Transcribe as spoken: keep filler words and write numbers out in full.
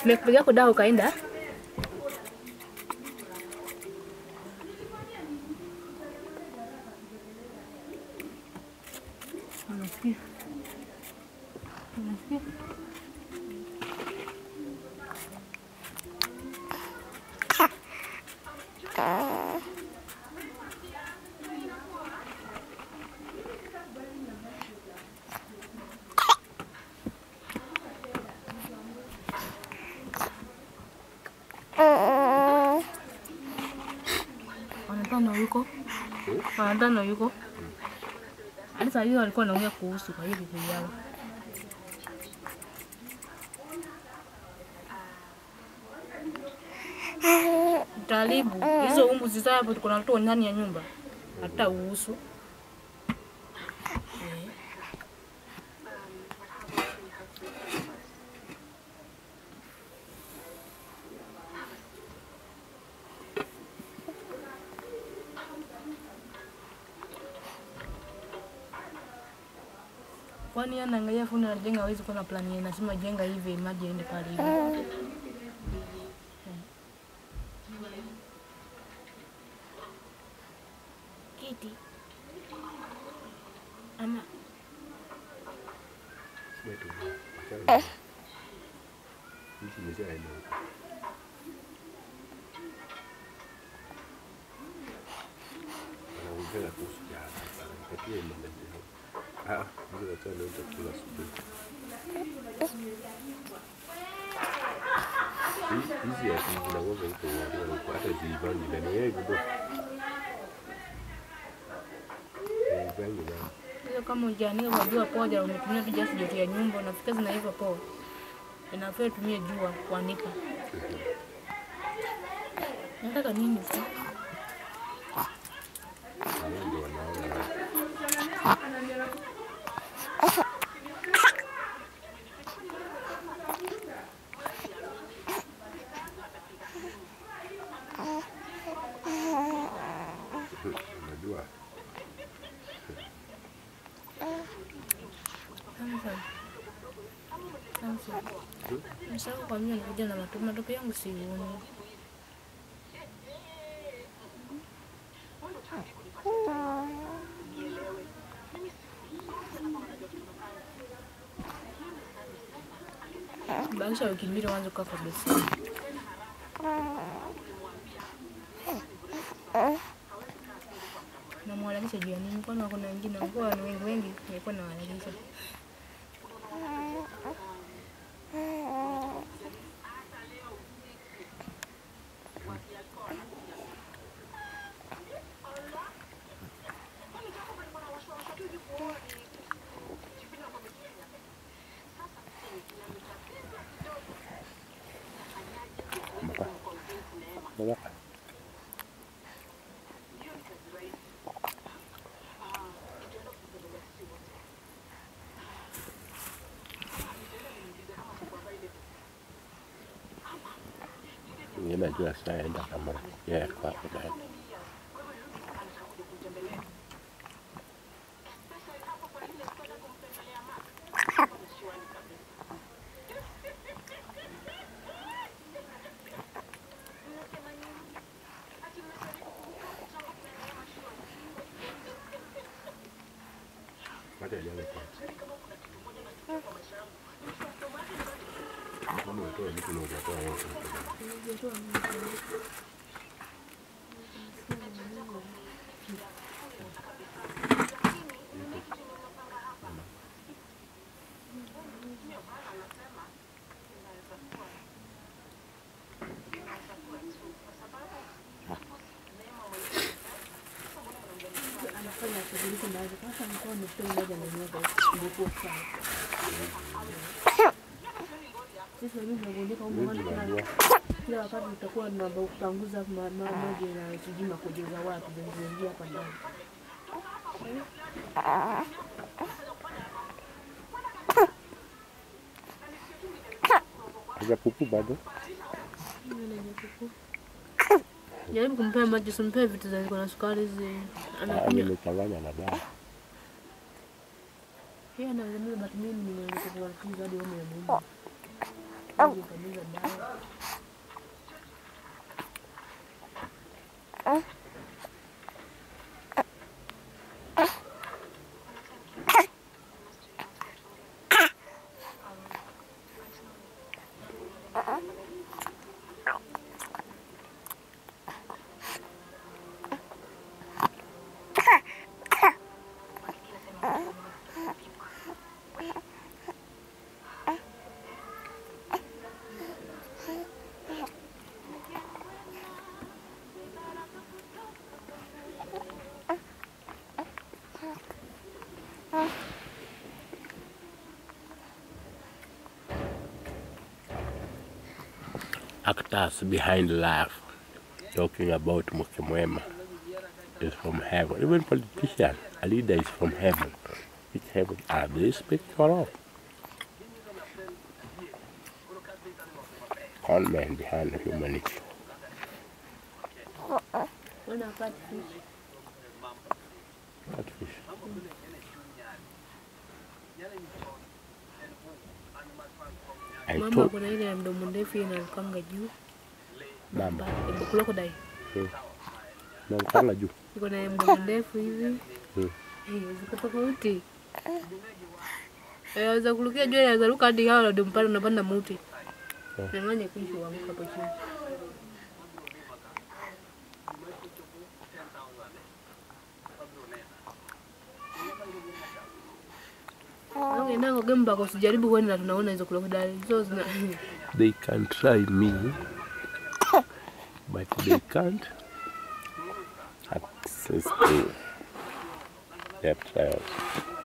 Nimekupigia kwa dawa ukaenda? Unasikia? Unasikia? Wanatano yuko? Wanatano yuko? Alisa hiyo alikuwa anaongea kuhusu kwa hiyo bibi yao. Talibu, hizo umbu zizapo tuko na watu ndani ya nyumba. Hata uhusu. Kwani anaangalia fundi anajenga hawezi kuwa na plani yake, nasema jenga hivi maji yaende pale hivi. Kiti. Ama Eh. Hizi ni zile ndio. Anaongea kuhusu jana. Katia imani. Ah, ndio tena ndio kila siku. Hizi ya hizi na ngoja iko ndio hata zibani na yeye ndio. Eh, bangi na. Hiyo kama ujani unajua poja umetumia tu just joto ya nyumba unafikia zinaiva poa. Inafaa tumie jua kuanika. Nataka nini sasa? Unajua. Samson. Msao kwa mimi nikuja na matunda matope yangu sioni. Baisha wiki mbili wanzo kwa kabisa. Na mwalalisha juu ya nini? Kwani wako na wengine wako ni wengi wengi nilikuwa na walalisha. Baba. Ni najua sitaenda kama yeye kwa ndani. Baada ya leo kwa. Kama watu wa mtu ndio watu wao. Anafanya shughuli zinazo kwanza mkoa mshtoni moja na moja ndipo sana. Sisi wenyewe tunagundika huko hali kuna kila wakati tutakuwa tunapanguza maji na sijima kujeza watu zinazoingia hapa ndani. Kuna pupu bado? Nini pupu? Jaribu kumpea maji, usimpe vitu za ziko na sukari hizi. Anakunywa nimechanganya na dawa. Yeye anaweza mimi mimi nimekuwa hadi wao ya Mungu. Siwezi kumeza dawa. Actors behind life talking about Mukimwema is from heaven. Even politicians, a leader is from heaven. Which heaven are they spiritual of? Con man behind humanity. When I catfish. Catfish. I Mama told kuna ile ya mdomo ndefu inakanga juu. Mama. Crocodile. Hmm. Nakanga juu. Iko na mdomo ndefu hivi. Hmm. Eh, ziko tofauti. Eh, aweza kurukia juu ya zaruka hadi hao ndio mpanda unapanda mti. Na nganye kuishi wangu hapo chini. Okay, nango gemba kwa sijaribu kwenda tunaona hizo crocodile. Hizo zina They can try me, but they can't access the their trials.